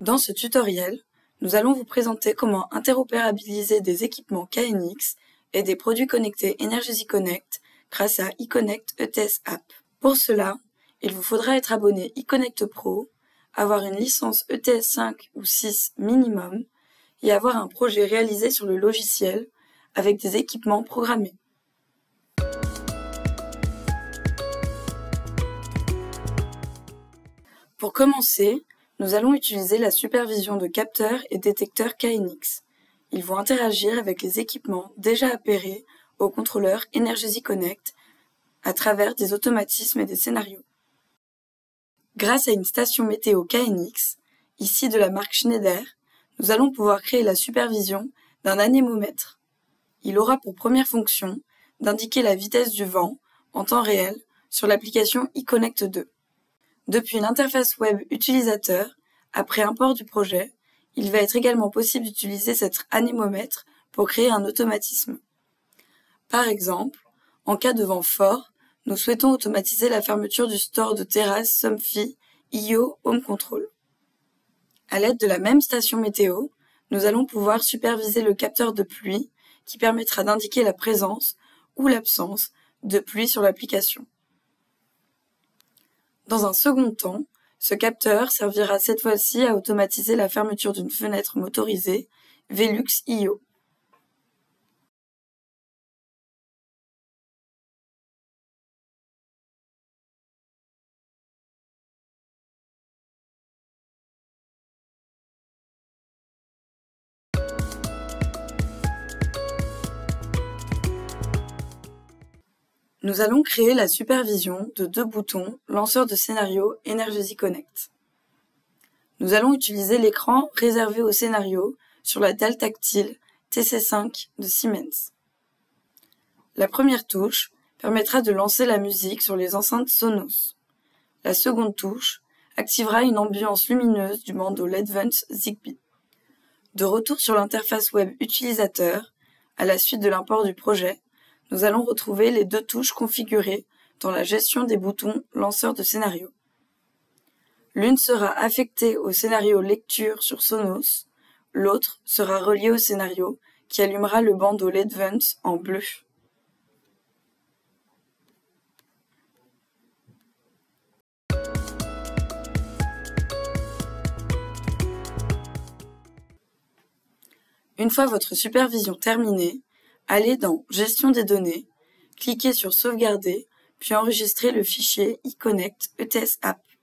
Dans ce tutoriel, nous allons vous présenter comment interopérabiliser des équipements KNX et des produits connectés Energeasy Connect grâce à iConnect ETS App. Pour cela, il vous faudra être abonné iConnect Pro, avoir une licence ETS 5 ou 6 minimum et avoir un projet réalisé sur le logiciel avec des équipements programmés. Pour commencer, nous allons utiliser la supervision de capteurs et détecteurs KNX. Ils vont interagir avec les équipements déjà appairés au contrôleur Energeasy Connect à travers des automatismes et des scénarios. Grâce à une station météo KNX, ici de la marque Schneider, nous allons pouvoir créer la supervision d'un anémomètre. Il aura pour première fonction d'indiquer la vitesse du vent en temps réel sur l'application iConnect 2. Depuis l'interface web utilisateur, après import du projet, il va être également possible d'utiliser cet anémomètre pour créer un automatisme. Par exemple, en cas de vent fort, nous souhaitons automatiser la fermeture du store de terrasse Somfy IO Home Control. À l'aide de la même station météo, nous allons pouvoir superviser le capteur de pluie qui permettra d'indiquer la présence ou l'absence de pluie sur l'application. Dans un second temps, ce capteur servira cette fois-ci à automatiser la fermeture d'une fenêtre motorisée Velux IO. Nous allons créer la supervision de deux boutons lanceurs de scénario Energeasy Connect. Nous allons utiliser l'écran réservé au scénario sur la dalle tactile TC5 de Siemens. La première touche permettra de lancer la musique sur les enceintes Sonos. La seconde touche activera une ambiance lumineuse du bandeau LED-Vent Zigbee. De retour sur l'interface web utilisateur, à la suite de l'import du projet, nous allons retrouver les deux touches configurées dans la gestion des boutons lanceurs de scénario. L'une sera affectée au scénario lecture sur Sonos, l'autre sera reliée au scénario qui allumera le bandeau LED-Vent en bleu. Une fois votre supervision terminée, allez dans Gestion des données, cliquez sur Sauvegarder, puis enregistrez le fichier iConnect ETS App.